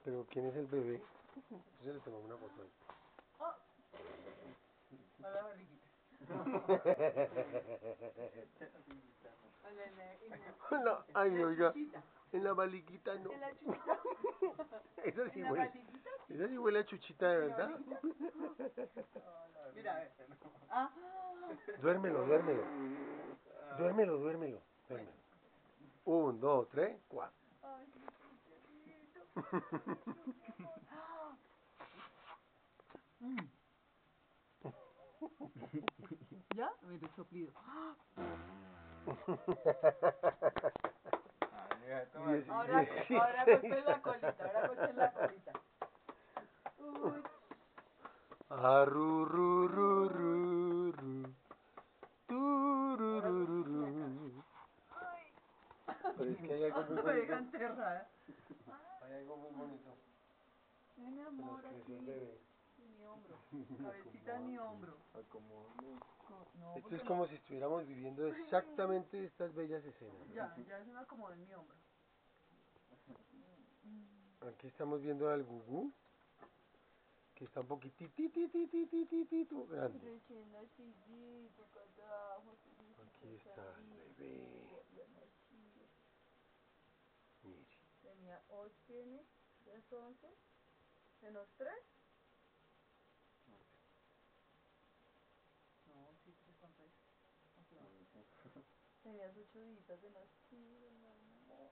Pero ¿quién es el bebé? Entonces le tomamos una foto ahí. Oh. A la barriguita. No, ay, oiga. En la baliquita no. En la chuchita. Esa sí ¿En la huele. baliquita? Esa sí huele a chuchita de ¿En la verdad. Mira, a ver. Ah. Duérmelo, duérmelo. Duérmelo, duérmelo. Duérmelo. 1, 2, 3, 4. Ay, qué lindo. ¿Ya? Mire, soplido. Ahora golpeen la colita, ahora golpeen la colita. Uy. Arru, ru, ru, ru, ru. Tu, ru, ru, ru, ru. Ay. Pero es que hay algo muy Me bonito. deja enterrada. Hay algo muy bonito. Mi amor, Se nos aquí. creció el bebé. En mi hombro. Cabecita en mi hombro. No, Esto es porque como no. si estuviéramos viviendo exactamente estas bellas escenas. Ya se me acomodó en mi hombro. Aquí estamos viendo al Gugú, que está un poquitito grande. Recién nacidito, carajo. Aquí está el bebé. Mire. Tenía 8, tiene 10, 11, menos 3. No, sí, 3 con 3. Tenías 8 días de nacido, mi amor.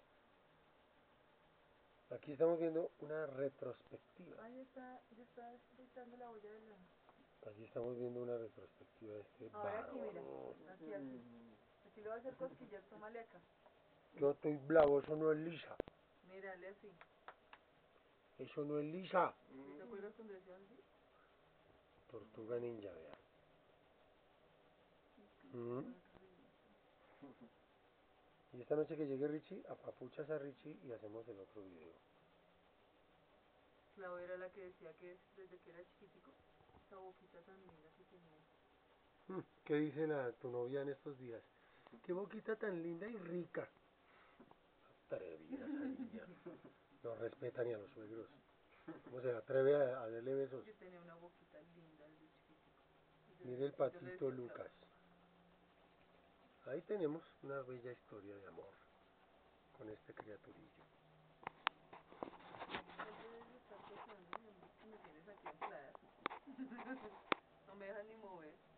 Aquí estamos viendo una retrospectiva. Ah, ya está gritando la olla de la... Aquí estamos viendo una retrospectiva de este Ahora aquí, varón. mira. Aquí, así. Aquí le voy a hacer cosquillas, tómale acá. Yo estoy bravo, eso no es lisa. Mírale así. Eso no es lisa. ¿Sí te acuerdas cuando decían así? Tortuga ninja, vea. Y esta noche que llegue Richie, apapuchas a Richie y hacemos el otro video. Clau era la que decía que desde que era chiquitico, esa boquita tan linda que tenía. ¿Qué dice tu novia en estos días? Qué boquita tan linda y rica. Atrevida esa niña. No respeta ni a los suegros. ¿Cómo se atreve a darle besos? Que tenía una boquita linda desde chiquitico. Mire el patito Lucas. Ahí tenemos una bella historia de amor con este criaturillo. Me tienes aquí inflada. No me dejas ni mover.